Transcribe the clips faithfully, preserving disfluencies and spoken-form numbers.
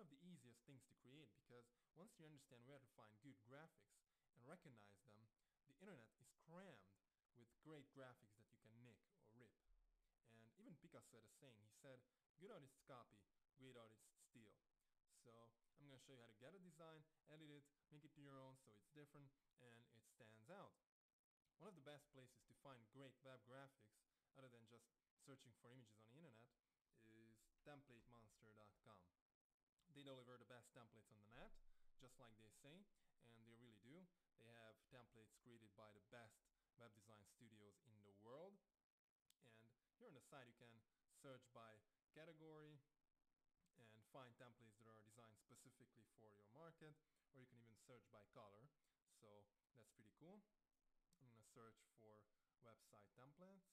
of the easiest things to create, because once you understand where to find good graphics and recognize them, the internet is crammed with great graphics that you can nick or rip. And even Picasso had a saying. He said, good artists copy, great artists steal. So I'm going to show you how to get a design, edit it, make it to your own so it's different and it stands out. One of the best places to find great web graphics, other than just searching for images on the internet, is template monster dot com. They deliver the best templates on the net, just like they say, and they really do. They have templates created by the best web design studios in the world. And here on the side you can search by category and find templates that are designed specifically for your market, or you can even search by color. So that's pretty cool. I'm going to search for website templates,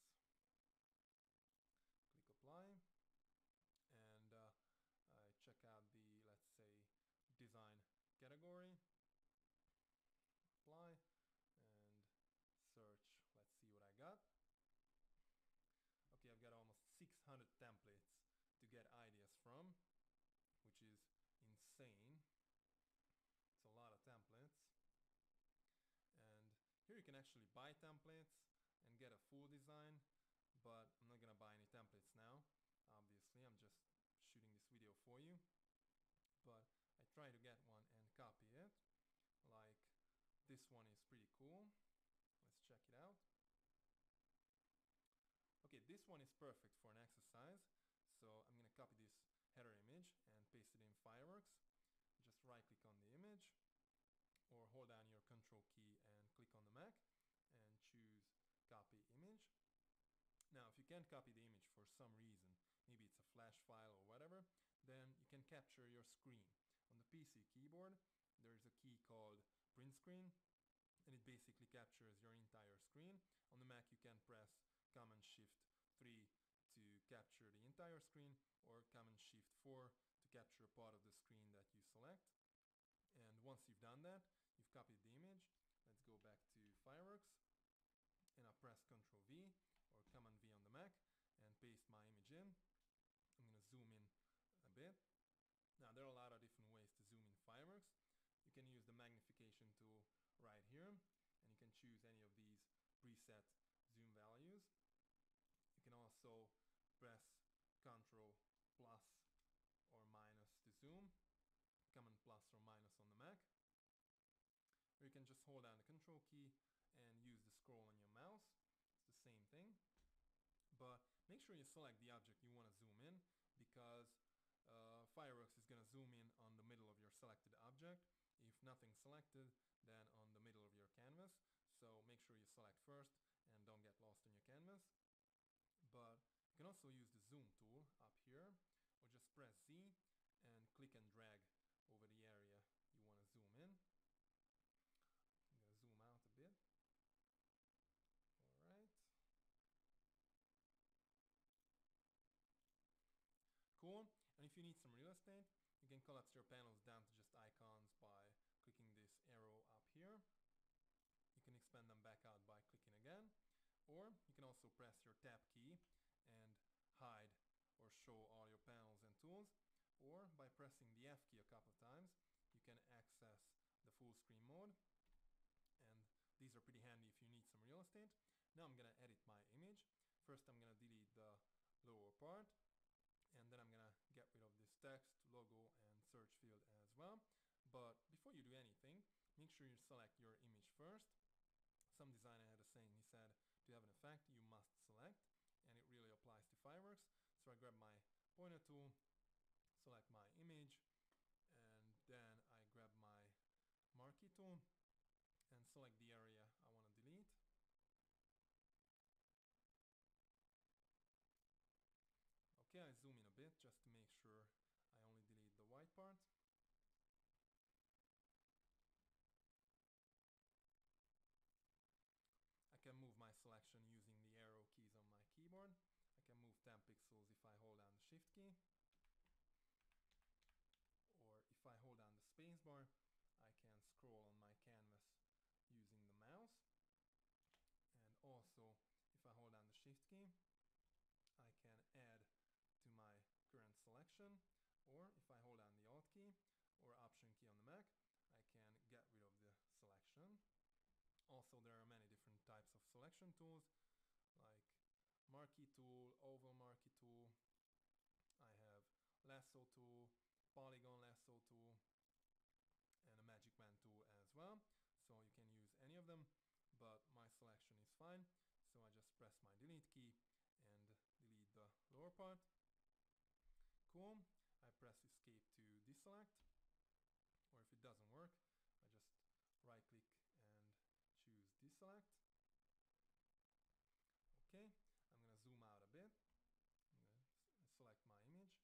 click apply, and uh, I check out the, let's say, design category, apply, and search. Let's see what I got. Okay, I've got almost six hundred templates to get ideas from, which is insane. It's a lot of templates. And here you can actually buy templates and get a full design, but I'm not gonna buy any templates now. Obviously, I'm just shooting this video for you. But I try to get one and copy it. Like this one is pretty cool. Let's check it out. Okay, this one is perfect for an exercise. So I'm gonna copy this header image and paste it in Fireworks. Just right click on the image, or hold down your control key and click on the Mac and choose copy image. Now if you can't copy the image for some reason, maybe it's a flash file or whatever, then you can capture your screen. On the P C keyboard there's a key called print screen, and it basically captures your entire screen. On the Mac you can press Command Shift three to capture the entire screen, or Command Shift four to capture a part of the screen that you select. And once you've done that, you've copied the image. Let's go back to Fireworks, and I'll press Control V or Command V on the Mac and paste my image in. I'm gonna zoom in a bit. Now there are a lot of different ways to zoom in Fireworks. You can use the magnification tool right here, and you can choose any of these preset zoom values. You can also press Control plus or minus to zoom, Command plus or minus on the Mac. Or you can just hold down the control key and use the scroll on your mouse. It's the same thing. But make sure you select the object you want to zoom in, because uh, Fireworks is going to zoom in on the middle of your selected object. If nothing's selected, then on the middle of your canvas. So make sure you select first and don't get lost in your canvas. But you can also use the zoom tool up here, or just press Z and click and drag over the area you want to zoom in. I'm going to zoom out a bit. Alright. Cool. And if you need some real estate, you can collapse your panels down to just icons by clicking this arrow up here. You can expand them back out by clicking again. Or you can also press your tab key and hide or show all your panels and tools. Or by pressing the F key a couple of times, you can access the full screen mode. And these are pretty handy if you need some real estate. Now I'm gonna edit my image. First I'm gonna delete the lower part, and then I'm gonna get rid of this text, logo, and search field as well. But before you do anything, make sure you select your image first. Some designer had a saying. He said, to have an effect you must select, and it really applies to Fireworks. So I grab my pointer tool, select my image, and then I grab my marquee tool and select the area I want to delete. Okay, I zoom in a bit just to make sure I only delete the white part. I can move my selection using the arrow keys on my keyboard. I can move ten pixels if I hold down the shift key. Or if I hold down the spacebar, I can scroll on my canvas using the mouse. And also, if I hold down the shift key, I can add to my current selection. Or if I hold down the alt key, Mac, I can get rid of the selection. Also, there are many different types of selection tools, like marquee tool, oval marquee tool. I have lasso tool, polygon lasso tool, and a magic wand tool as well. So you can use any of them, but my selection is fine. So I just press my delete key and delete the lower part. Cool. I press escape to deselect, or if it doesn't work, I just right click and choose deselect. Okay, I'm gonna zoom out a bit. I'm gonna select my image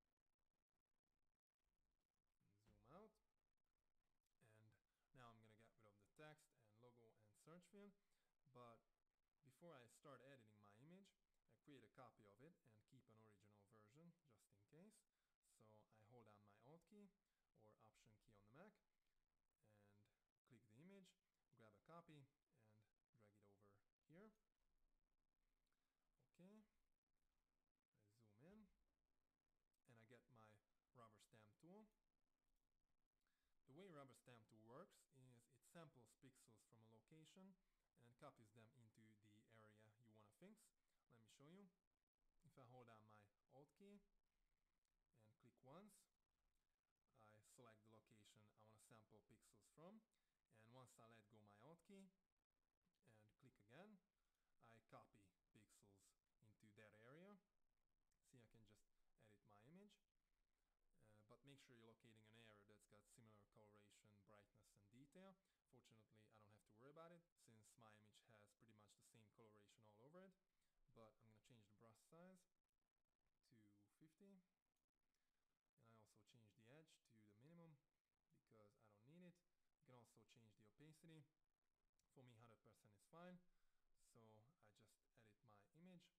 and zoom out. And now I'm gonna get rid of the text and logo and search field. But before I start editing my image, I create a copy of it and keep an original version just in case. So I hold down my Alt key or Option key on the Mac and click the image, grab a copy and drag it over here. Okay, I zoom in and I get my rubber stamp tool. The way rubber stamp tool works is it samples pixels from a location and copies them into the area you want to fix. Let me show you. If I hold down my Alt key and click once, I select the location I want to sample pixels from, and once I let go my Alt key and click again, I copy pixels into that area. See, I can just edit my image, uh, but make sure you're locating an area that's got similar coloration, brightness and detail. Fortunately, I don't have to worry about it since my image has pretty much the same coloration all over it. But I'm going to change the brush size to fifty. And I also change the edge to the minimum because I don't need it. You can also change the opacity. For me, one hundred percent is fine. So I just edit my image.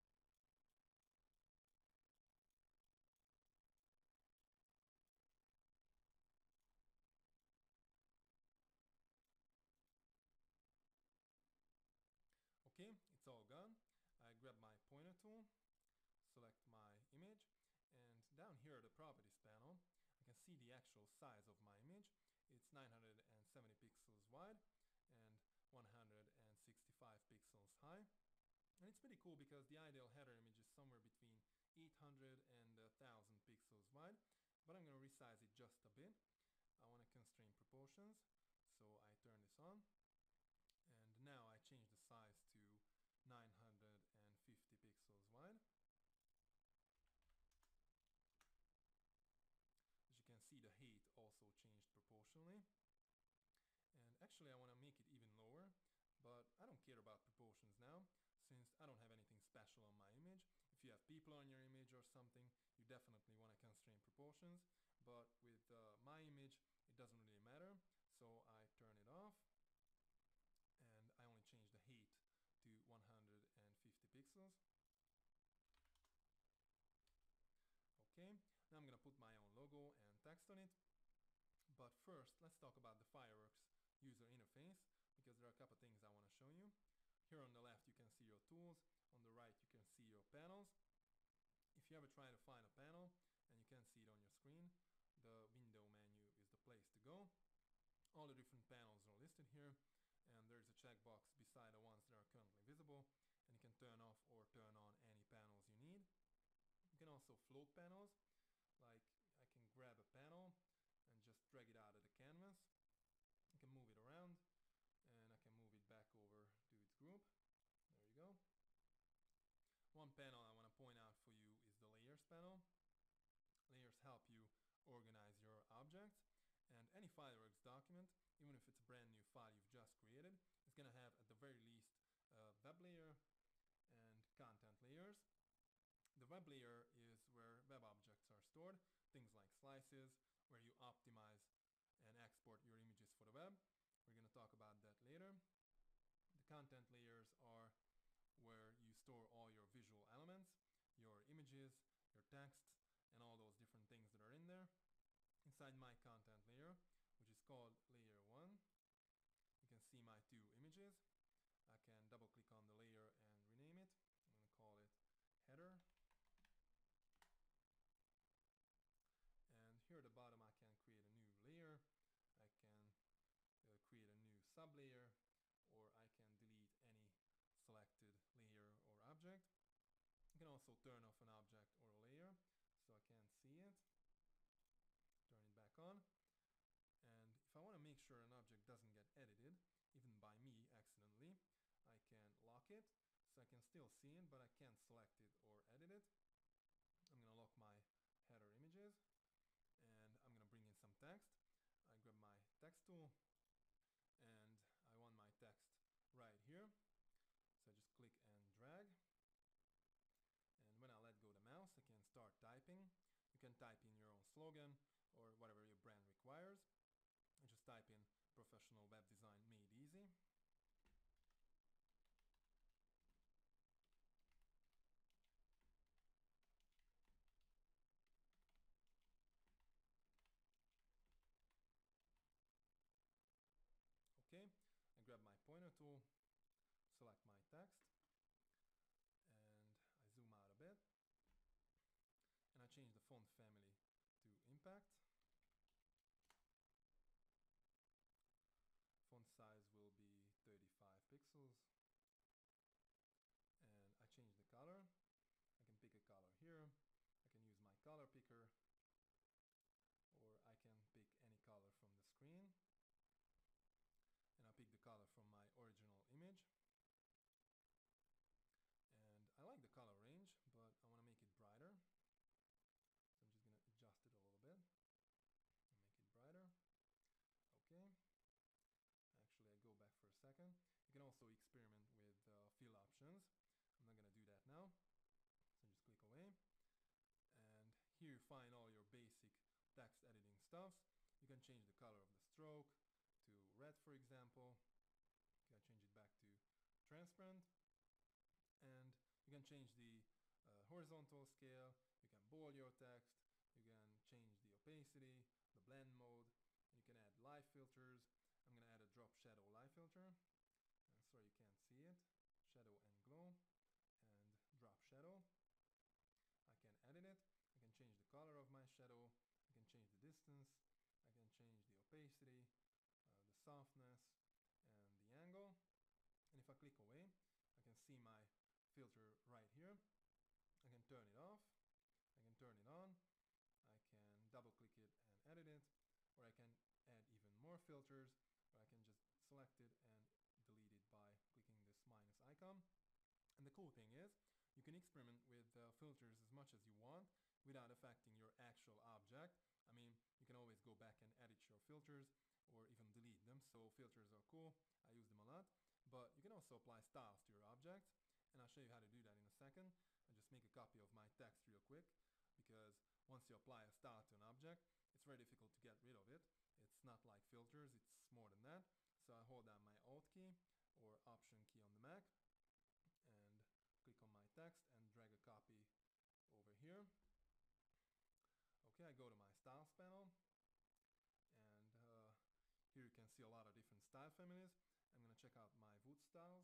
Okay, it's all gone. I grab my pointer tool, select my image, and down here at the properties panel, I can see the actual size of my image. It's nine hundred seventy pixels wide and one hundred sixty-five pixels high. And it's pretty cool because the ideal header image is somewhere between eight hundred and one thousand pixels wide, but I'm going to resize it just a bit. I want to constrain proportions, so I turn this on. And now I change the size to nine hundred fifty pixels wide. As you can see, the height also changed proportionally. And actually I want to make it even lower, but I don't care about proportions now since I don't have anything special on my image. If you have people on your image or something, you definitely want to constrain proportions, but with uh, my image it doesn't really matter, so I turn it off and I only change the height to one hundred fifty pixels. Okay, now I'm gonna put my own logo and text on it. But first, let's talk about the Fireworks user interface because there are a couple things I want to show you. Here on the left you can see your tools, on the right you can see your panels. If you ever try to find a panel and you can't see it on your screen, the window menu is the place to go. All the different panels are listed here, and there's a checkbox beside the ones that are currently visible, and you can turn off or turn on any panels you need. You can also float panels, like I can grab a panel and just drag it out of the canvas. I can move it around and I can move it back over to its group. There you go. One panel I want to point out for you is the layers panel. Layers help you organize your objects, and any Fireworks document, even if it's a brand new file you've just created, is going to have at the very least a web layer and content layers. The web layer is where web objects are stored, things like slices, where you optimize and export your images for the web. We're going to talk about that later. The content layers are where you store all your visual elements, your images, your text, and all those different things that are in there. Inside my content layer, which is called layer one, you can see my two images. I can double click on the layer and rename it. I'm going to call it header. And here at the bottom I can create a new layer sublayer, or I can delete any selected layer or object. You can also turn off an object or a layer so I can't see it. Turn it back on. And if I want to make sure an object doesn't get edited, even by me accidentally, I can lock it so I can still see it, but I can't select it or edit it. I'm going to lock my header images, and I'm going to bring in some text. I grab my text tool, and I want my text right here. So I just click and drag. And when I let go the mouse, I can start typing. You can type in your own slogan or whatever your brand requires. I just type in professional web design made easy. Okay, I grab my pointer tool, select my text, and I zoom out a bit, and I change the font family to Impact. Font size will be thirty-five pixels, and I change the color. I can pick a color here. I can use my color picker, or I can pick any color from the screen. And I pick the color from my original image. And I like the color range, but I want to make it brighter. So I'm just going to adjust it a little bit and make it brighter. Okay. Actually, I go back for a second. You can also experiment with uh, fill options. I'm not going to do that now. So just click away. And here you find all your basic text editing stuffs. You can change the color of the stroke to red, for example. You can change it back to transparent, and you can change the uh, horizontal scale. You can bold your text. You can change the opacity, the blend mode, and you can add light filters. I'm gonna add a drop shadow light filter. Uh, sorry, you can't see it. Shadow and glow, and drop shadow. I can edit it. I can change the color of my shadow. I can change the distance. I can change the opacity. Uh, the softness and the angle, and if I click away, I can see my filter right here. I can turn it off, I can turn it on, I can double click it and edit it, or I can add even more filters, or I can just select it and delete it by clicking this minus icon. And the cool thing is, you can experiment with uh, filters as much as you want without affecting your actual object. I mean, you can always go back and edit your filters or even delete them, so filters are cool. I use them a lot, but you can also apply styles to your object, and I'll show you how to do that in a second. I'll just make a copy of my text real quick, because once you apply a style to an object, it's very difficult to get rid of it. It's not like filters, it's more than that. So I hold down my Alt key or Option key on the Mac and click on my text and drag a copy over here. Okay, I go to my styles panel, and uh, here you can see a lot of different style families. I'm going to check out my wood styles,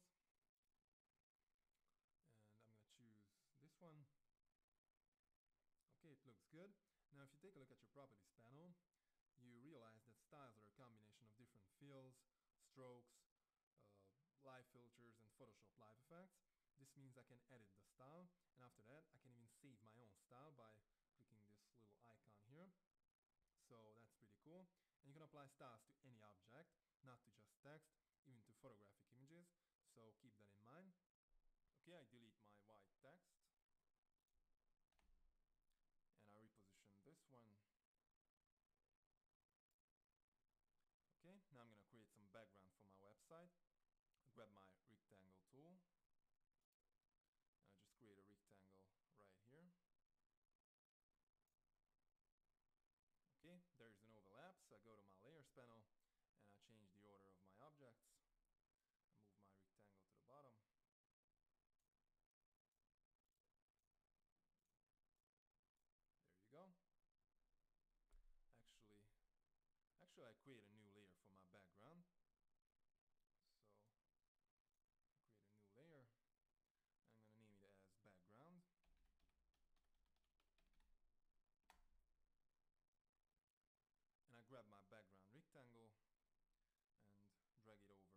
and I'm going to choose this one. Okay, it looks good. Now if you take a look at your properties panel, you realize that styles are a combination of different fills, strokes, uh, live filters, and Photoshop live effects. This means I can edit the style, and after that I can even save my own style by clicking this little icon here. So that's pretty cool. And you can apply styles to any object, not to just text, even to photographic images. So keep that in mind. Okay, I delete my white text. And I reposition this one. Okay, now I'm going to create some background for my website. I grab my rectangle tool. And I just create a rectangle right here. Okay, there's an overlap, so I go to my layers panel and I change the order of my objects. I move my rectangle to the bottom. There you go. Actually, actually I create a new layer for my background. So I create a new layer. I'm going to name it as background. And I grab my background rectangle and drag it over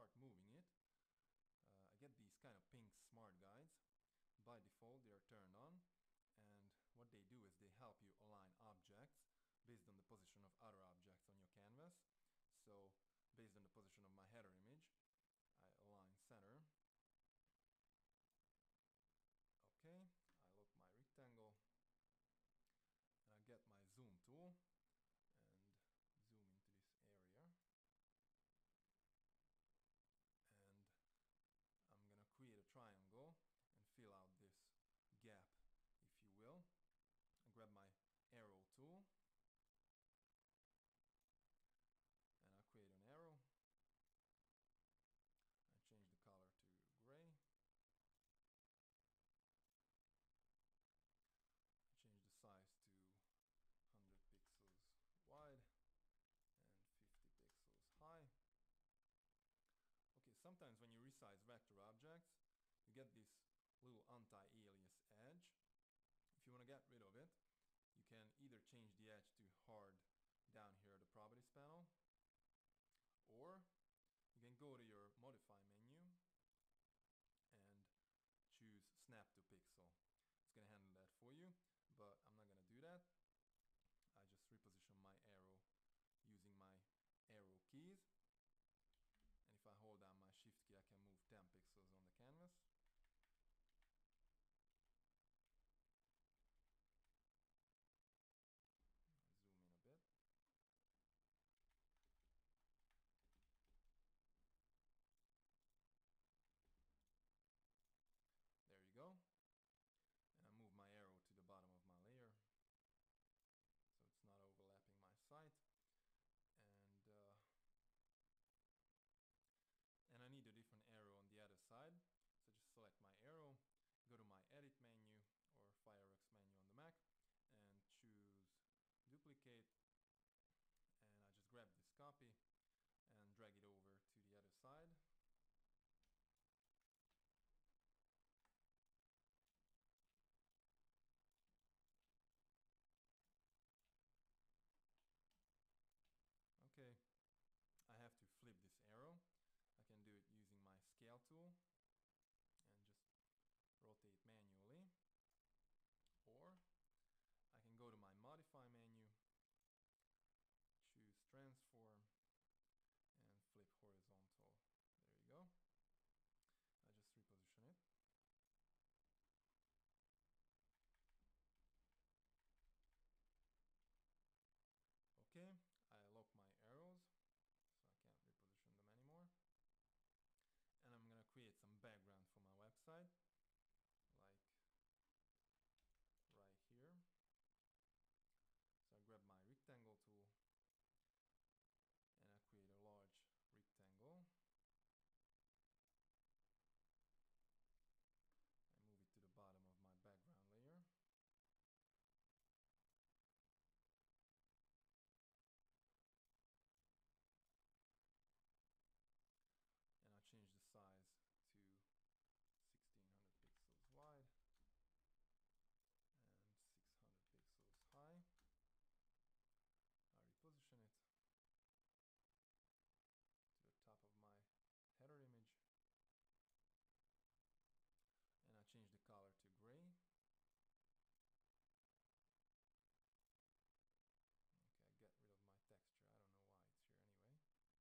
start moving it, uh, I get these kind of pink smart guides. By default they are turned on, and what they do is they help you align objects based on the position of other objects on your canvas. So based on the position of my header image, I align center. Okay, I look my rectangle, and I get my zoom tool and zoom into this area, and I'm gonna create a triangle and fill out this gap, if you will. I grab my arrow tool and I create an arrow. I change the color to gray. I change the size to one hundred pixels wide and fifty pixels high. Okay, sometimes when you resize vector objects, you get this little anti-alias edge. If you want to get rid of it, you can either change the edge to hard down here at the properties panel, or you can go to your modify menu and choose snap to pixel. It's going to handle that for you, but I'm not going to do that. I just reposition my arrow using my arrow keys, and if I hold down my shift key I can move ten pixels on the canvas. Zoom in a bit. There you go. And I move my arrow to the bottom of my layer so it's not overlapping my site. And uh, and I need a different arrow on the other side. So just select my arrow, go to my edit menu or Fireworks menu on the Mac and choose duplicate, and I just grab this copy and drag it over to the other side. Okay, I have to flip this arrow. I can do it using my scale tool and just rotate manually, or I can go to my modify menu, choose transform and flip horizontal. There you go. I just reposition it. Okay, I lock my arrows so I can't reposition them anymore. And I'm gonna create some background for my website, like right here. So I grab my rectangle tool and I create a large rectangle. I move it to the bottom of my background layer. And I change the size to sixteen hundred pixels wide and six hundred pixels high. I reposition it to the top of my header image, and I change the color to gray. Okay, I get rid of my texture. I don't know why it's here anyway.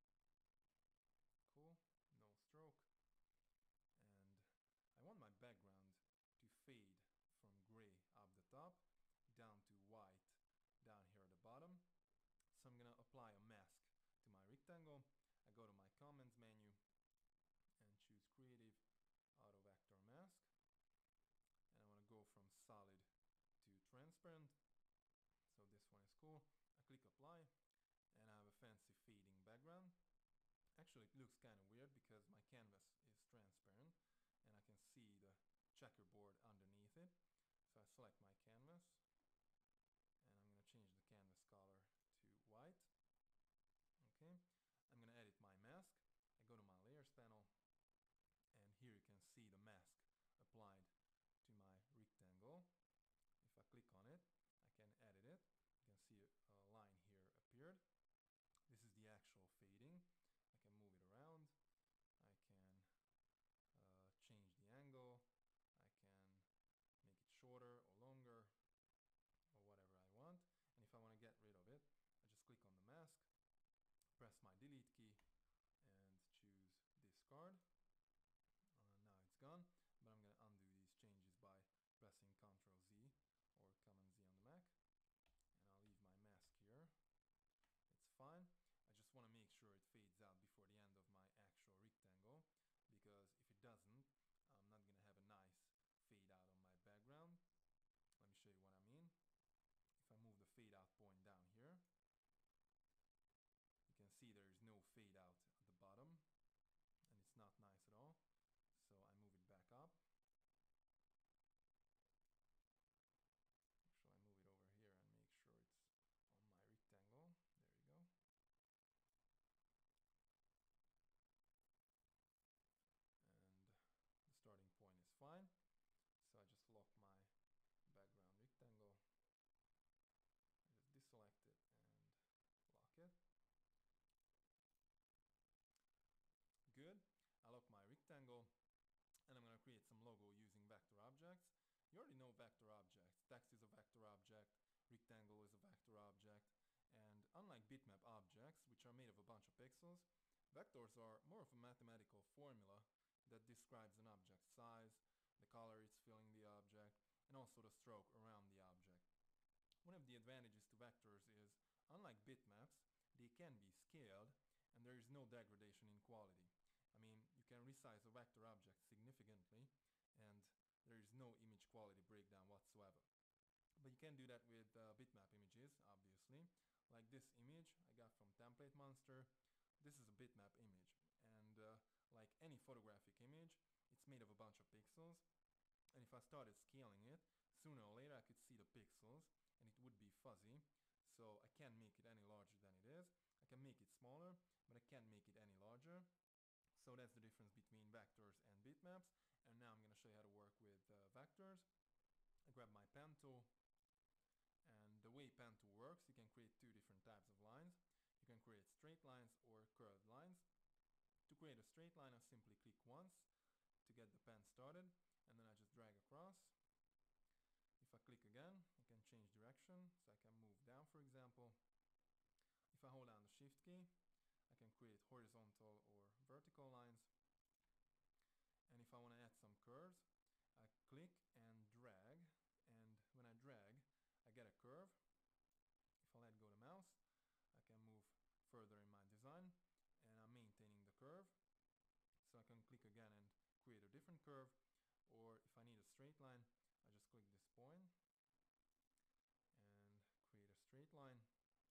Cool, no stroke. And I want my background to fade from gray up the top down to white down here at the bottom. So I'm gonna apply a mask to my rectangle. I go to my comments menu and choose creative auto vector mask, and I want to go from solid to transparent. So this one is cool. I click apply and I have a fancy fading background. Actually it looks kind of weird because my canvas is transparent and I can see the checkerboard underneath it. So I select my canvas and I'm going to change the canvas color to white. Okay, I'm going to edit my mask. I go to my layers panel and here you can see the mask applied to my rectangle. If I click on it, I can edit it. You can see a, a line here appeared. This is the actual fading. I can move it around. I logo using vector objects. You already know vector objects. Text is a vector object, rectangle is a vector object, and unlike bitmap objects, which are made of a bunch of pixels, vectors are more of a mathematical formula that describes an object's size, the color it's filling the object, and also the stroke around the object. One of the advantages to vectors is, unlike bitmaps, they can be scaled and there is no degradation in quality. I mean, you can resize a vector object significantly and there is no image quality breakdown whatsoever. But you can do that with uh, bitmap images, obviously. Like this image I got from Template Monster. This is a bitmap image, and uh, like any photographic image, it's made of a bunch of pixels, and if I started scaling it, sooner or later I could see the pixels and it would be fuzzy, so I can't make it any larger than it is. I can make it smaller, but I can't make it any larger. So that's the difference between vectors and bitmaps, and now I'm going to show you how to work with uh, vectors. I grab my pen tool, and the way pen tool works, you can create two different types of lines. You can create straight lines or curved lines. To create a straight line, I simply click once to get the pen started, and then I just drag across. If I click again, I can change direction, so I can move down, for example. If I hold down the shift key, I can create horizontal or vertical lines. And if I want to add some curves, I click and drag, and when I drag, I get a curve. If I let go the mouse, I can move further in my design, and I'm maintaining the curve. So I can click again and create a different curve, or if I need a straight line, I just click this point and create a straight line,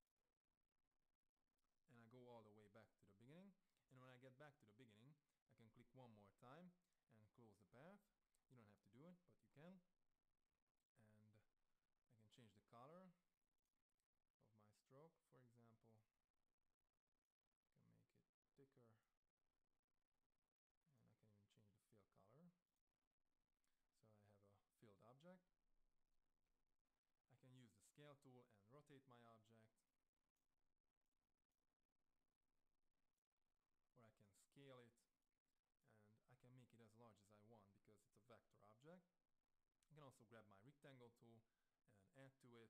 and I go all the way back to the beginning. And when I get back to the beginning, I can click one more time and close the path. You don't have to do it, but you can. And I can change the color of my stroke, for example. I can make it thicker, and I can even change the fill color. So I have a filled object. I can use the scale tool and rotate my object, or I can scale it, and I can make it as large as I want because it's a vector object. I can also grab my rectangle tool and add to it.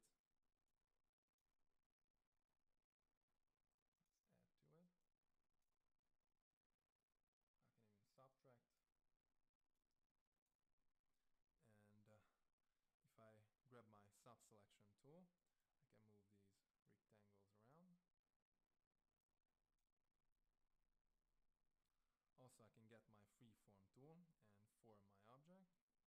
Let's add to it. I can even subtract. And uh, if I grab my sub selection tool, I can move these rectangles around. Also, I can get my freeform tool and form my object.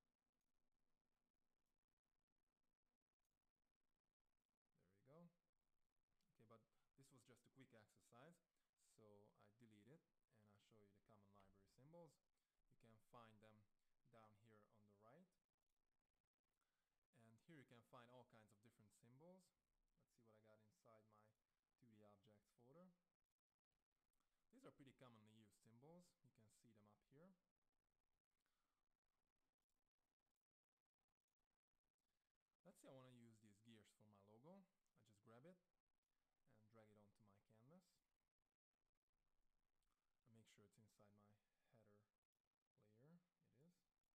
There we go. Okay, but this was just a quick exercise, so I delete it and I'll show you the common library symbols. You can find them down here on the right. And here you can find all kinds of different symbols. Let's see what I got inside my two D objects folder. These are pretty commonly used symbols. You can see them up here. Let's say I want to use these gears for my logo. I just grab it and drag it onto my canvas. And make sure it's inside my header layer. It is.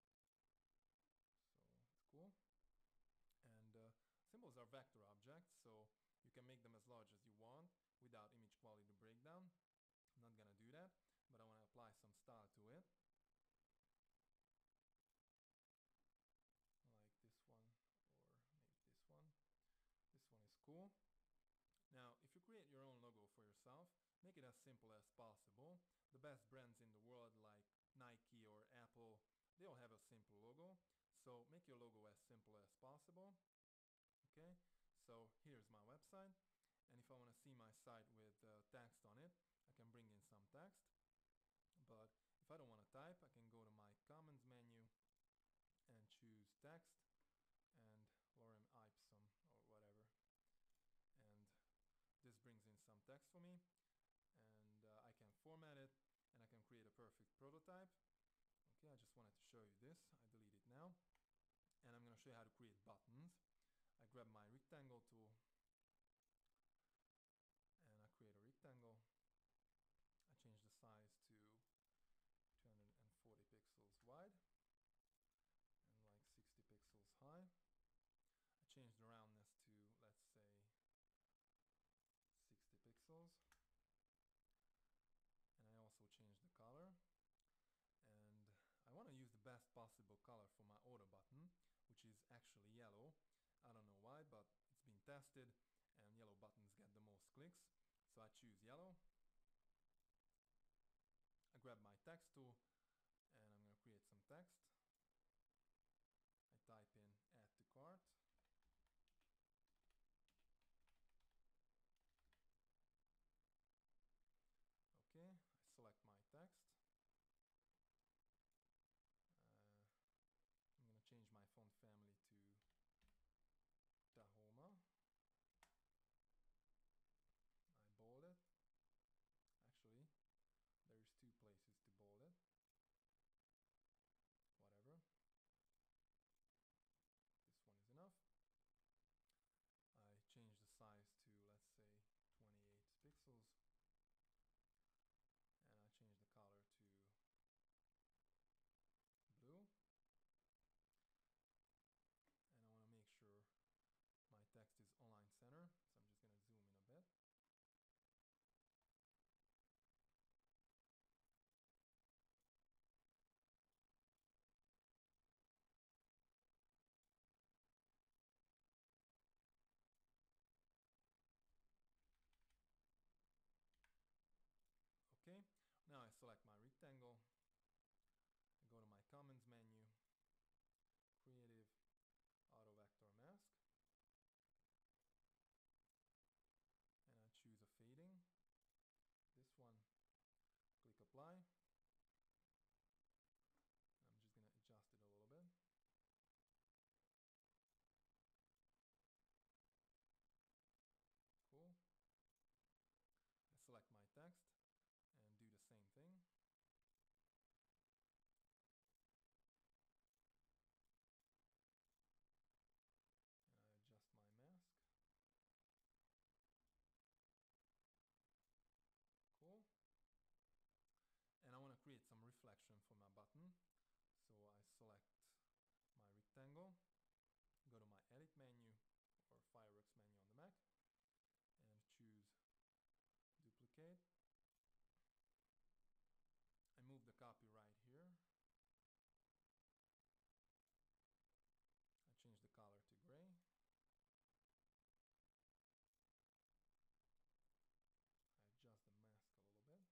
So it's cool. And uh, symbols are vector objects, so you can make them as large as you want without image quality breakdown. I'm not gonna do that, but I want to apply some style to it. Like this one, or maybe this one. This one is cool. Now, if you create your own logo for yourself, make it as simple as possible. The best brands in the world like Nike or Apple, they all have a simple logo. So make your logo as simple as possible. Okay, so here's my website, and if I want to see my site with uh, text on it, I can bring in some text. But if I don't want to type, I can go to my Commons menu and choose text and Lorem Ipsum or whatever. And this brings in some text for me, and uh, I can format it, and I can create a perfect prototype. Okay, I just wanted to show you this. I delete it now. And I'm going to show you how to create buttons. I grab my rectangle tool and I create a rectangle. I change the size to two hundred forty pixels wide. possible color for my auto button, which is actually yellow. I don't know why, but it's been tested and yellow buttons get the most clicks. So I choose yellow. I grab my text tool and I'm going to create some text. I type in add to cart. Okay, I select my text. Uh, I'm going to change my font family to Tahoma. I bold it. Actually, there's two places to bold it. Whatever. This one is enough. I change the size to, let's say, twenty-eight pixels. And I change the color to blue. And I want to make sure my text is align center, so I'm just going to zoom in a bit. Okay, now I select my rectangle. I go to my Commons menu, Creative, Auto Vector Mask, and I choose a fading. This one, click Apply. I'm just going to adjust it a little bit. Cool. I select my text and do the same thing. And I adjust my mask. Cool. And I want to create some reflection for my button. So I select my rectangle, go to my Edit menu or Fireworks menu on the Mac, and choose Duplicate. I move the copy right here. I change the color to gray. I adjust the mask a little bit.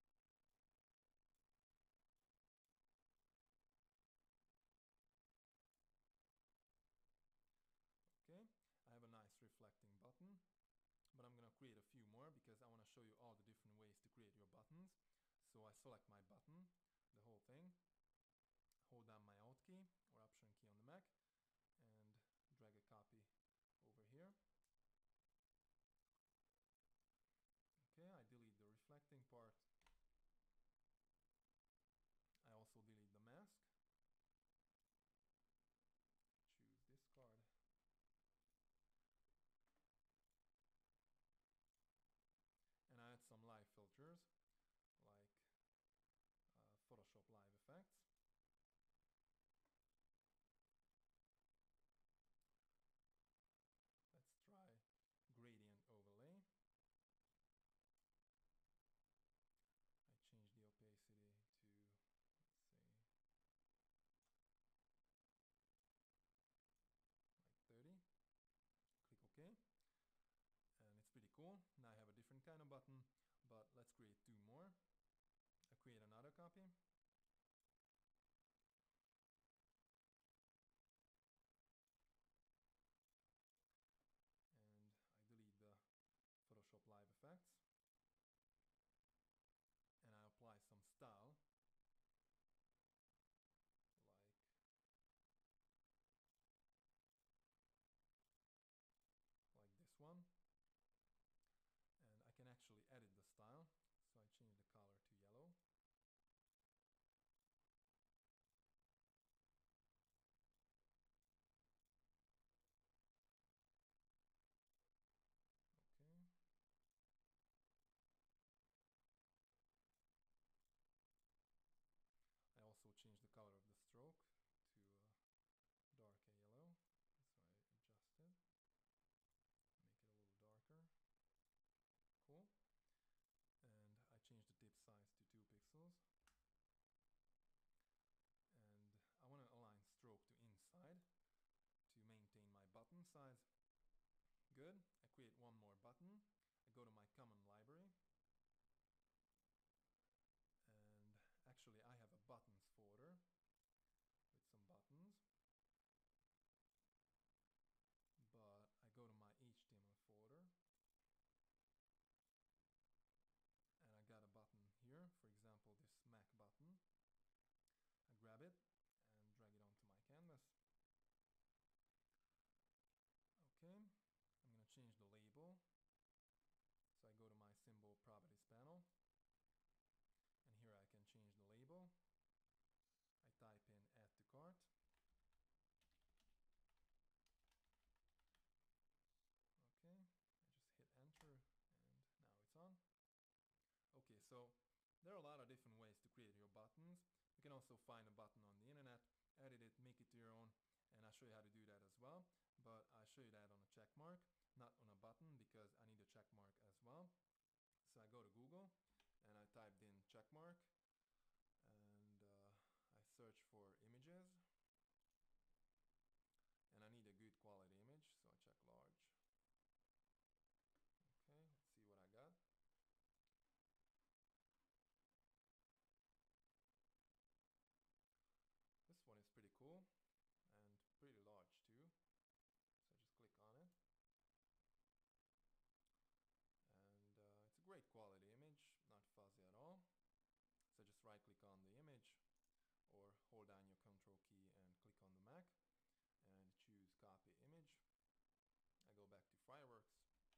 Okay, I have a nice reflecting button, but I'm going to create a few more because I want to show you all the different ways to create your buttons. So I select my button, the whole thing, hold down my Alt key or Option key on the Mac, and drag a copy over here. Okay, I delete the reflecting part. I also delete the mask. Choose discard. And I add some live filters like uh, Photoshop Live Effects. Let's try gradient overlay. I change the opacity to, let's say, like thirty. Click OK. And it's pretty cool. Now I have a different kind of button, but let's create two more. I create another copy. And I delete the Photoshop Live Effects. And I apply some style, like like this one. And I can actually edit the style, so I change the color to yellow. size. Good. I create one more button. I go to my common library. And actually I have a buttons folder with some buttons. But I go to my H T M L folder. And I got a button here, for example this Mac button. I grab it and drag it onto my canvas. Okay, I'm gonna change the label. So I go to my symbol properties panel. And here I can change the label. I type in add to cart. Okay, I just hit enter and now it's on. Okay, so there are a lot of different ways to create your buttons. You can also find a button on the internet, edit it, make it to your own, and I'll show you how to do that as well. But I'll show you that on a check mark, not on a button, because I need a check mark as well. So I go to Google and I typed in check mark and uh, I search for images and I need a good quality image, so I check large. Okay, let's see what I got. This one is pretty cool and pretty large too. So I just click on it. And uh, it's a great quality image, not fuzzy at all. So just right click on the image or hold down your control key and click on the Mac and choose copy image. I go back to Fireworks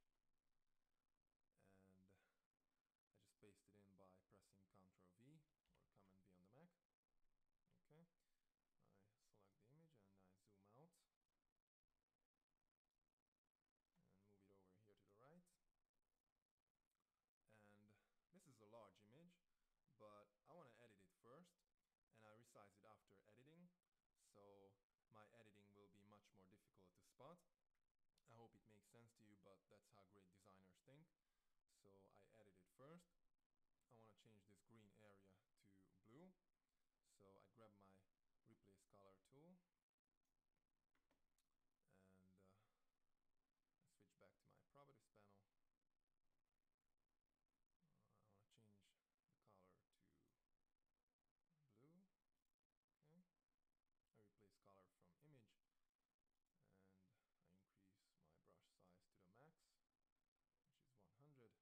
and I just paste it in by pressing control V or command V on the Mac. Okay. I select the image and I zoom out and move it over here to the right. And this is a large image, but I want to edit it first and I resize it after editing, so my editing will be much more difficult to spot. I hope it makes sense to you, but that's how great designers think. So I edit it first. I want to change this green area to blue, so I grab my replace color tool and uh, I switch back to my properties panel. uh, I want to change the color to blue. Okay, I replace color from image and I increase my brush size to the max, which is one hundred.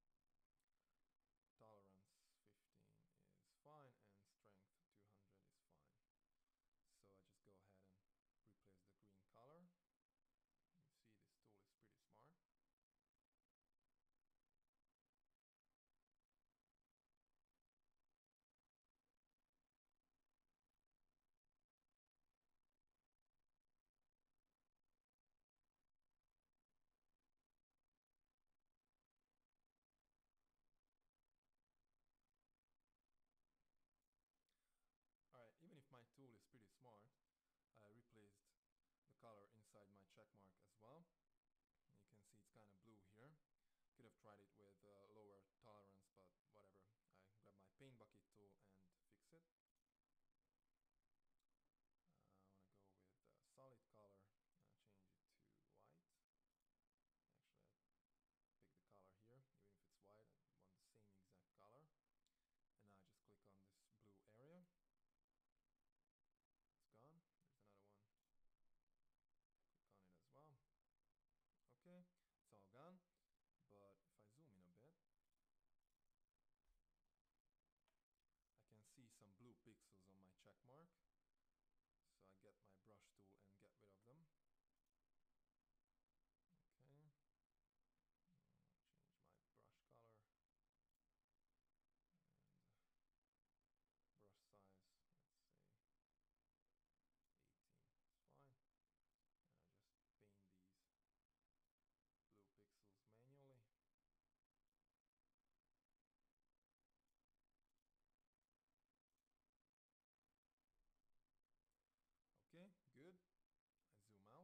Tolerance fifteen is fine and strength two hundred is fine. So I just go ahead and replace the green color. You see this tool is pretty smart. Alright, even if my tool is pretty smart, I replaced the color inside my check mark as well. You can see it's kind of blue here. Could have tried it with uh, lower tolerance, but whatever. I grab my paint bucket tool and fix it. Uh, I want to go with uh, solid color and I change it to white. Actually, I pick the color here, even if it's white, I want the same exact color. And now I just click on this blue area. It's gone. There's another one. Click on it as well. Okay, it's all gone. But if I zoom in a bit, I can see some blue pixels on my check mark. So I get my brush tool and get rid of them. Okay, I'll change my brush color and brush size, let's say eighteen is fine. And I just paint these blue pixels manually. Okay, good. I zoom out.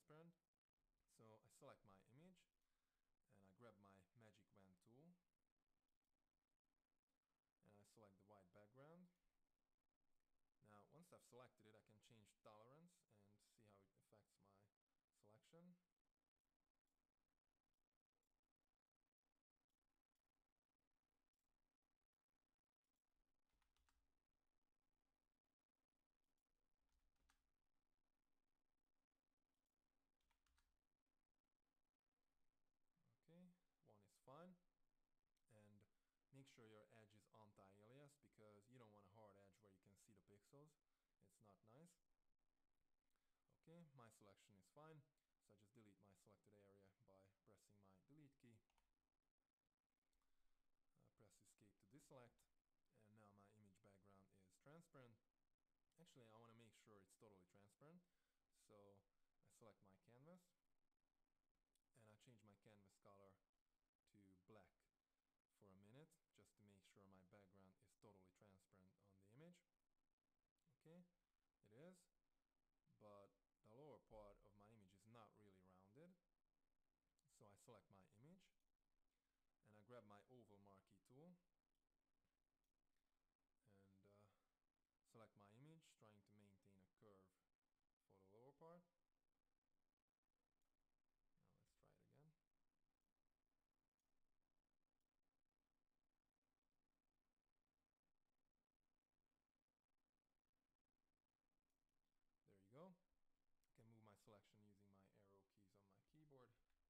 transparent. So I select my image and I grab my magic wand tool and I select the white background. Now once I've selected it, I can change tolerance and see how it affects my selection. Okay, one is fine. And make sure your edge is anti-alias because you don't want a hard edge where you can see the pixels. It's not nice. Okay, my selection is fine. So I just delete my selected area by pressing my delete key. I press escape to deselect. And now my image background is transparent. Actually, I want to make sure it's totally transparent. So I select my canvas. And I change my canvas color to black for a minute just to make sure my background is totally transparent on the image. Okay, it is, but the lower part of my image is not really rounded. So I select my image and I grab my oval marquee tool and uh, select my image, trying to maintain a curve for the lower part. Now let's try it again. There you go. I can move my selection using my arrow keys on my keyboard.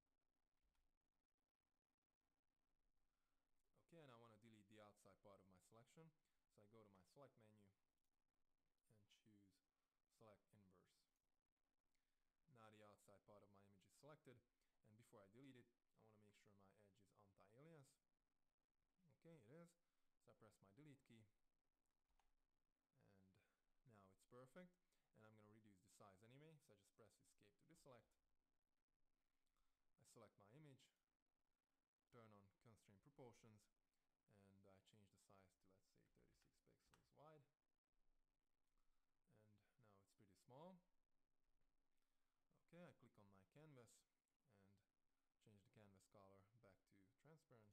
Okay, and I want to delete the outside part of my selection. So I go to my select menu and choose select inverse. Now the outside part of my image is selected, and before I delete it, I want to make sure my edge is anti-alias. Okay, it is. So I press my delete key, and now it's perfect. And I'm going to reduce the size anyway, so I just press escape to deselect. I select my image, turn on constraint proportions, and I change the size to, let's say, thirty-six pixels wide. And now it's pretty small. Okay, I click on my canvas and change the canvas color back to transparent.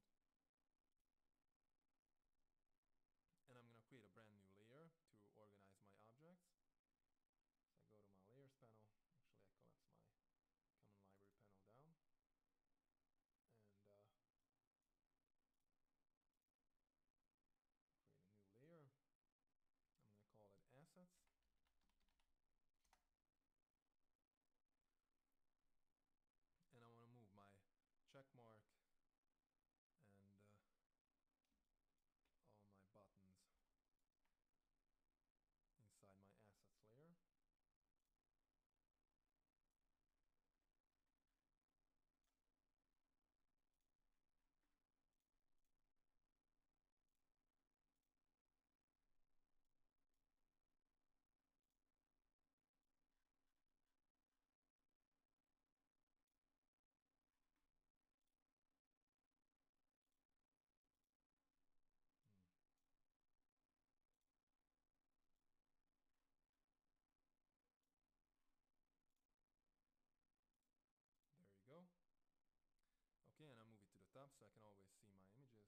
And I'm going to create a brand new layer to organize my objects. So I go to my layers panel. Actually, I collapse my common library panel down. And uh, create a new layer. I'm going to call it assets. And I want to move my check mark and uh, all my buttons inside my assets layer. There you go. Okay, and I move it to the top so I can always see my images.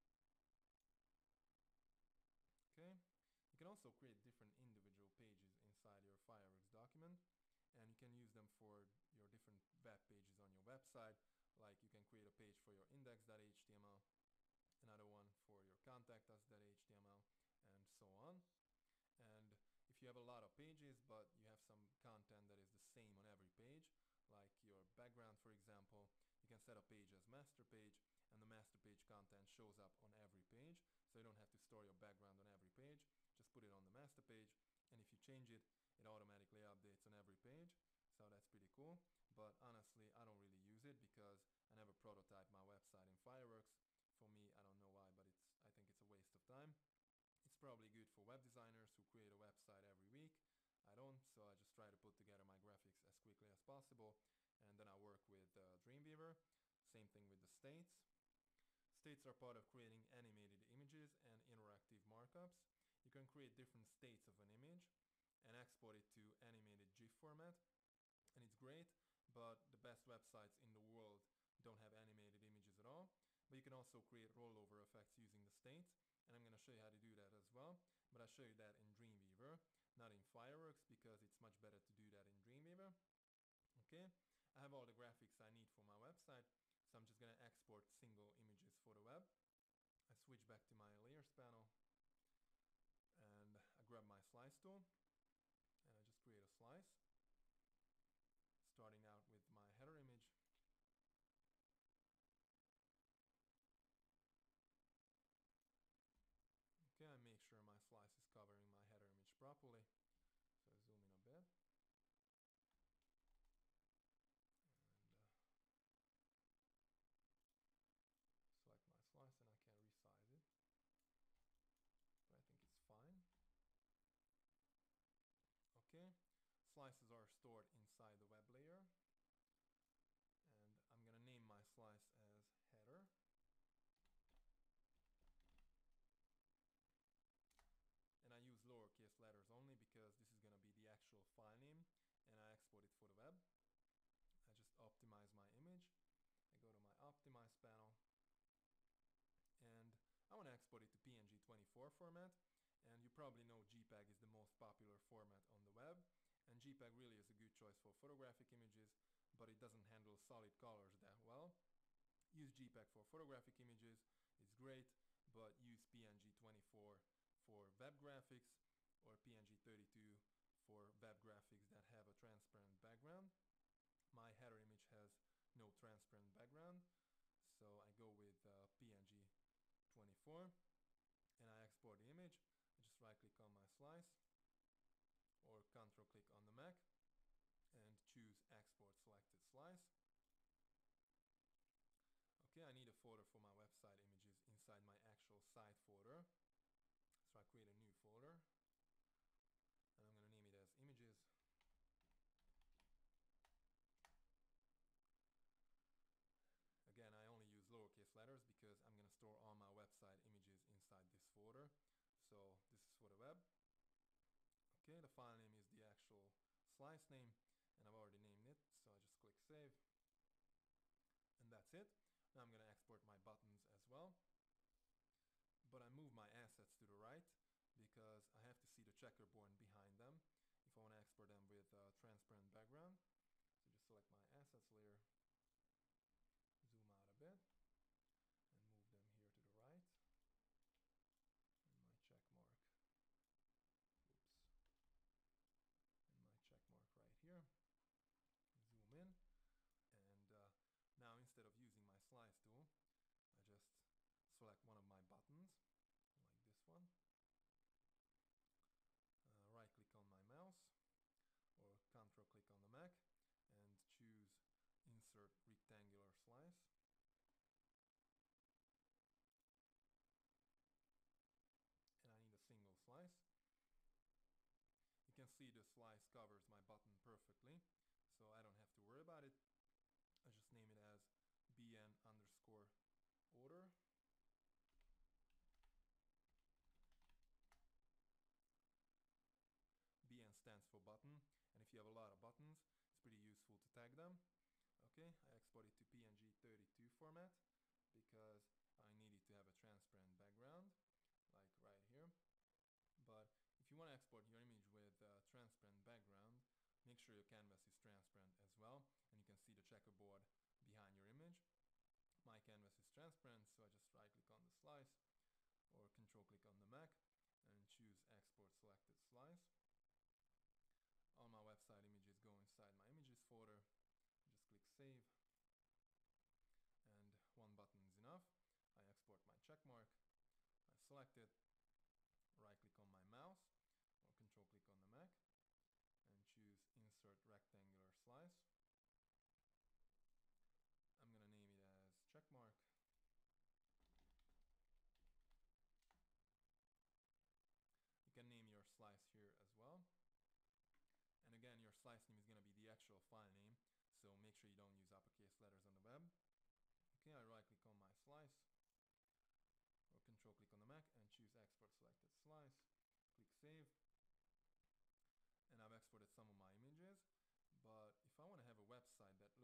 Okay, you can also create different individual pages inside your Fireworks document, and you can use them for your different web pages on your website. Like you can create a page for your index dot H T M L, another one for your contact us dot H T M L, and so on. And if you have a lot of pages but you have some content that is the same on every page, like your background for example, you can set a page as master page, and the master page content shows up on every page, so you don't have to store your background on every page. Just put it on the master page, and if you change it, it automatically updates on every page. So that's pretty cool. But honestly, I don't really use it because I never prototyped my website in Fireworks. For me, I don't know why, but it's I think it's a waste of time. It's probably good for web designers who create a website every week. I don't, so I just try to put together my graphics as quickly as possible, and then I work with uh, Dreamweaver. Same thing with the states. States are part of creating animated images and interactive markups. You can create different states of an image and export it to animated GIF format, and it's great but the best websites in the world don't have animated images at all. But you can also create rollover effects using the state, and I'm going to show you how to do that as well. But I'll show you that in Dreamweaver, not in Fireworks, because it's much better to do that in Dreamweaver. Okay, I have all the graphics I need for my website, so I'm just going to export single images for the web. I switch back to my layers panel, and I grab my slice tool, and I just create a slice, starting out with my header image. Okay, I make sure my slice is covering my header image properly, so I zoom in a bit. And uh, select my slice, and I can resize it, but I think it's fine. Okay, slices are stored inside the web layer, and I'm gonna name my slice as header. And I use lowercase letters only because this is gonna be the actual file name, and I export it for the web. I just optimize my image. I go to my optimize panel, and I want to export it to P N G twenty-four format. And you probably know JPEG is the most popular format on the web, and JPEG really is a good choice for photographic images, but it doesn't handle solid colors that well. Use JPEG for photographic images, it's great, but use P N G twenty-four for web graphics, or P N G thirty-two for web graphics that have a transparent background. My header image has no transparent background, so I go with uh, P N G twenty-four, and I export the image. I just right click on my slice, or control click on the Mac, and choose export selected slice. Okay, I need a folder for my website images inside my actual site folder. So I create a new folder, and I'm going to name it as images. Again, I only use lowercase letters because I'm going to store all my website images inside this folder. So this is for the web. Okay, the file name is the actual slice name, and I've already named it, so I just click save. And that's it. Now I'm going to export my buttons as well. But I move my assets to the right because I have to see the checkerboard behind them if I want to export them with a transparent background. So just select my assets layer, zoom out a bit, and move them here to the right. And my check mark, oops, and my check mark right here. Zoom in, and uh, now instead of using my slice tool, I just select one of my buttons, like this one. Uh, right click on my mouse, or control click on the Mac, and choose insert rectangular slice. And I need a single slice. You can see the slice covers my button perfectly, so I don't have to worry about it. I just name it as B N underscore order. B N stands for button, and if you have a lot of buttons, it's pretty useful to tag them. Okay, I export it to P N G thirty-two format because I need it to have a transparent background, like right here. But if you want to export your image with a transparent background, make sure your canvas is transparent as well, and you can see the checkerboard behind your image. My canvas is transparent, so I just right click on the slice, or control click on the Mac, and choose export selected slice. All my website images go inside my images folder. Just click save, and one button is enough. I export my check mark, I select it, right click on my mouse, or control click on the Mac, and choose insert rectangular slice. I'm gonna name it as check mark. You can name your slice here as well. And again, your slice name is going to be the actual file name, so make sure you don't use uppercase letters on the web. Okay, I right click on my slice, or control click on the Mac, and choose export selected slice. Click save. And I've exported some of my images, but if I want to have a website that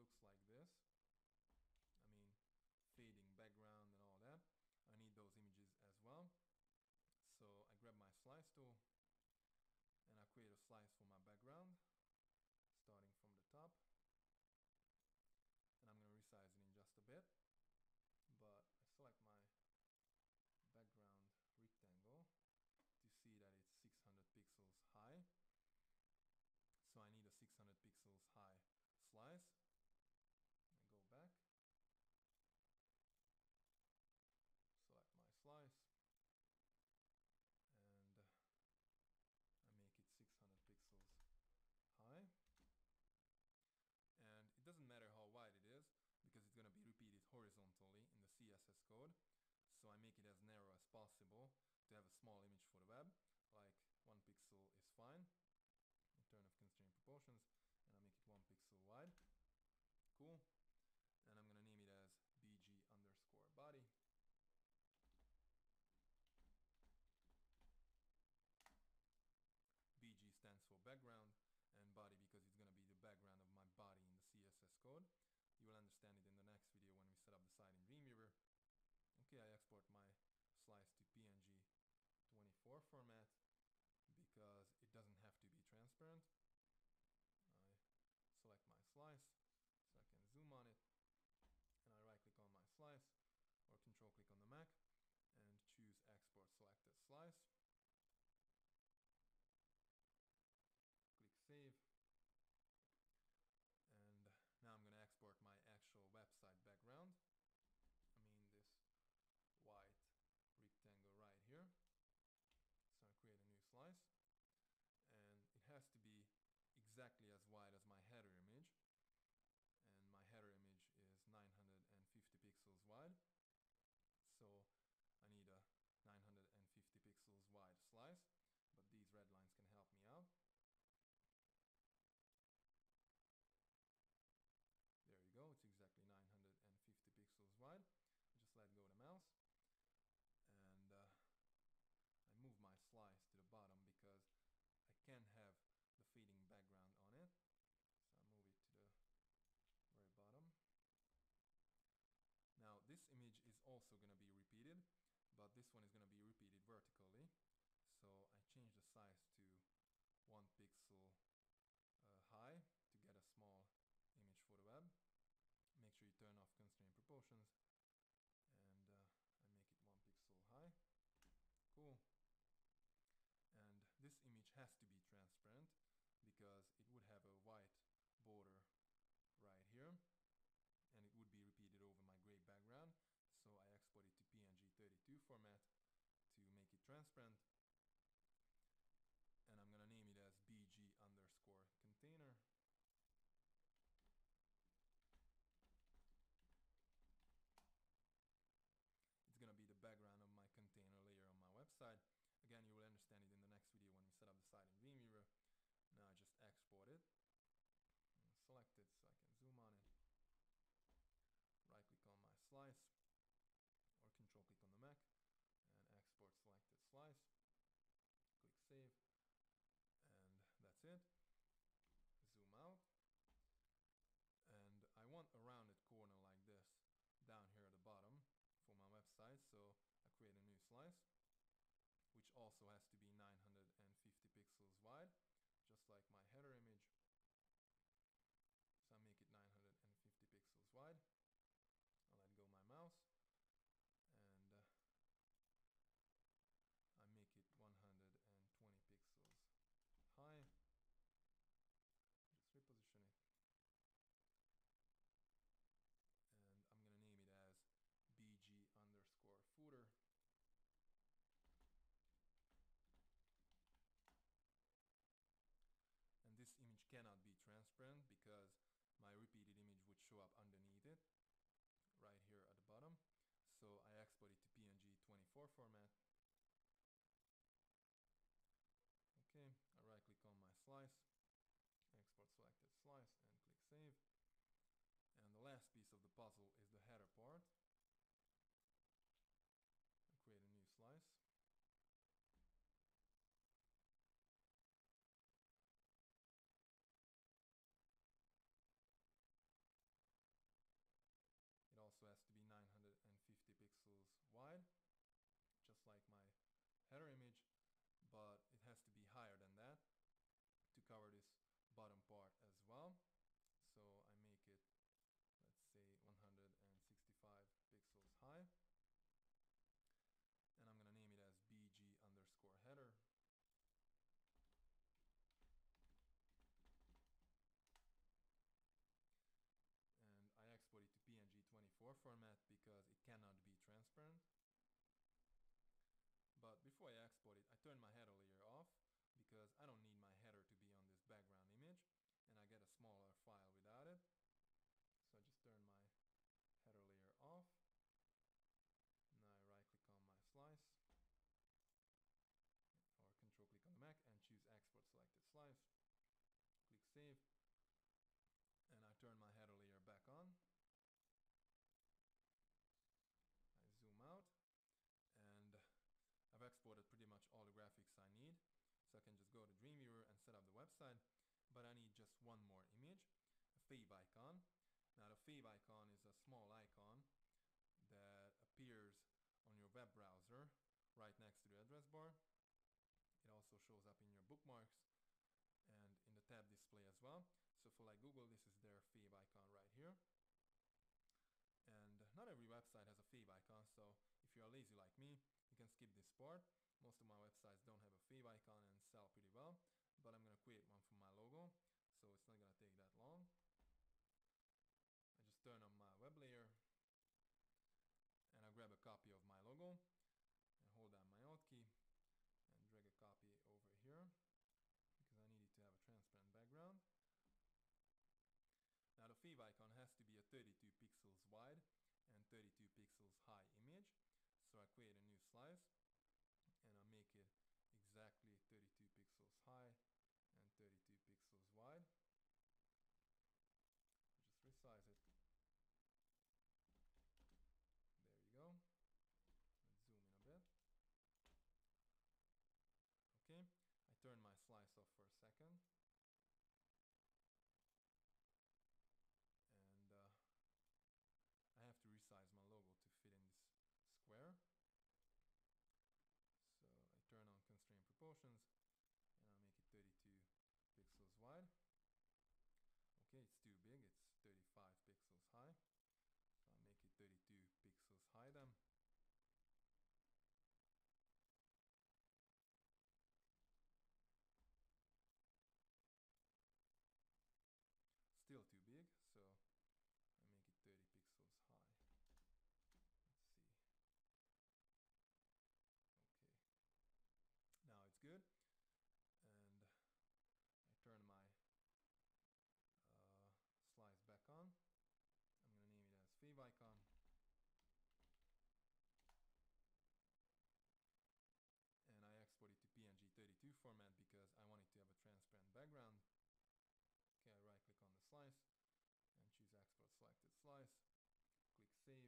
slice tool, and I create a slice for my background, starting from the top. And I'm going to resize it in just a bit, but I select my background rectangle to see that it's six hundred pixels high. So I need a six hundred pixels high slice. I go back, select my slice, and I make it six hundred pixels high. And it doesn't matter how wide it is, because it's going to be repeated horizontally in the C S S code. So I make it as narrow as possible to have a small image for the web, like one pixel is fine. Return of constraint proportions, and I make it one pixel wide. Cool. And I'm going to name it as bg underscore body. B G stands for background, and body because it's going to be the background of my body in the C S S code. You will understand it in the next video when we set up the site in Dreamweaver. Okay, I export my slice to P N G twenty-four format because it doesn't have to be transparent. I select my slice so I can zoom on it, and I right click on my slice or control click on the Mac and choose export selected slice. Click save, and now I'm going to export my actual website background. I mean this white rectangle right here. So I create a new slice, and it has to be exactly as wide as my header image, and my header image is nine hundred fifty pixels wide, so I need a nine hundred fifty pixels wide slice, but these red lines can help me out. There you go, it's exactly nine hundred fifty pixels wide. Just let go of the mouse, and uh, I move my slice to the bottom because I can't have the fading background on it. So I move it to the very bottom. Now this image is also going to be repeated, but this one is going to be repeated vertically. So I change the size to one pixel uh, high to get a small image for the web. Make sure you turn off constraint proportions, and uh, I make it one pixel high. Cool. And this image has to be transparent because it would have a white border right here, and it would be repeated over my gray background. So I export it to P N G thirty-two format to make it transparent, and I'm gonna name it as bg underscore container. It's gonna be the background of my container layer on my website. Again, you will understand it in the next video when we set up the site in Dreamweaver. Now I just export it, select it so I can zoom on it, right click on my slice or control click on the Mac and export selected slice, click save, and that's it. Zoom out, and I want a rounded corner like this down here at the bottom for my website, so I create a new slice which also has to be nine hundred fifty pixels wide, just like my header image. So I make it nine hundred fifty pixels wide. I'll let go my mouse, and uh, I make it one hundred twenty pixels high. Just reposition it, and I'm gonna name it as bg underscore footer. And this image cannot be transparent because my repeated image would show up underneath it, right here at the bottom. So I export it to P N G twenty-four format. Okay, I right click on my slice, export selected slice, and click save. And the last piece of the puzzle is the header part. I create a new slice. It also has to be nine hundred fifty pixels wide, just like smaller format because it cannot be transparent. But before I export it, I turn my header layer off because I don't need my header to be on this background image, and I get a smaller file without it. So I just turn my header layer off. Now I right click on my slice, or control click on the Mac and choose export selected slice. Click save, and I turn my header layer back on. I zoom out, and I've exported pretty much all the graphics I need. So I can just go to Dreamweaver and set up the website, but I need just one more image, a fave icon. Now the fave icon is a small icon that appears on your web browser right next to the address bar. It also shows up in your bookmarks and in the tab display as well. So for like Google, this is their fave icon right here. And not every website has a fave icon, so if you're lazy like me, you can skip this part. Most of my websites don't have a fave icon and sell pretty well, but I'm going to create one for my logo, so it's not going to take that long. I just turn on my web layer, and I grab a copy of my logo, and hold down my Alt key, and drag a copy over here, because I need it to have a transparent background. Now the fave icon has to be a thirty-two pixels wide and thirty-two pixels high image. So I create a new slice, and I make it exactly thirty-two pixels high and thirty-two pixels wide. Just resize it. There you go. Let's zoom in a bit. Okay, I turn my slice off for a second. And uh, I have to resize my logo to fit in this square. So I turn on constraint proportions, and I'll make it thirty-two pixels wide. Okay, it's too big, it's thirty-five pixels high. So I'll make it thirty-two pixels high then. Still too big, so I make it thirty pixels high. Let's see. Okay. Now it's good. And I turn my uh, slice back on. I'm going to name it as fave icon. And I export it to P N G thirty-two format because I want it to have a transparent background. Okay, I right click on the slice and choose export selected slice. Click save.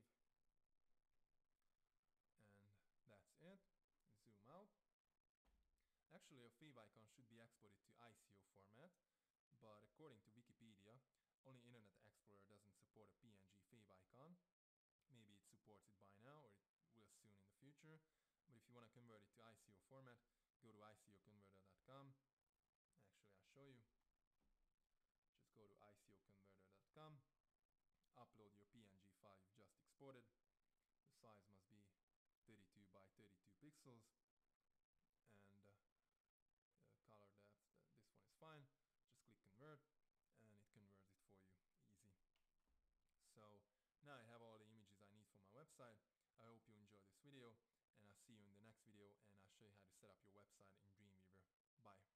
And that's it. Zoom out. Actually, a fave icon should be exported to I C O format, but according to Wikipedia, only Internet Explorer doesn't support a P N G fave icon. Maybe it supports it by now, or it will soon in the future. But if you want to convert it to I C O format, go to I C O converter dot com. Actually, I'll show you. Just go to I C O converter dot com, upload your P N G file you've just exported. The size must be thirty-two by thirty-two pixels, and uh, the color depth, uh, this one is fine. Just click convert, and it converts it for you, easy. So now I have all the images I need for my website. I hope you enjoyed this video, and I'll see you in the next video, and I'll show you how to set up your website in Dreamweaver. Bye.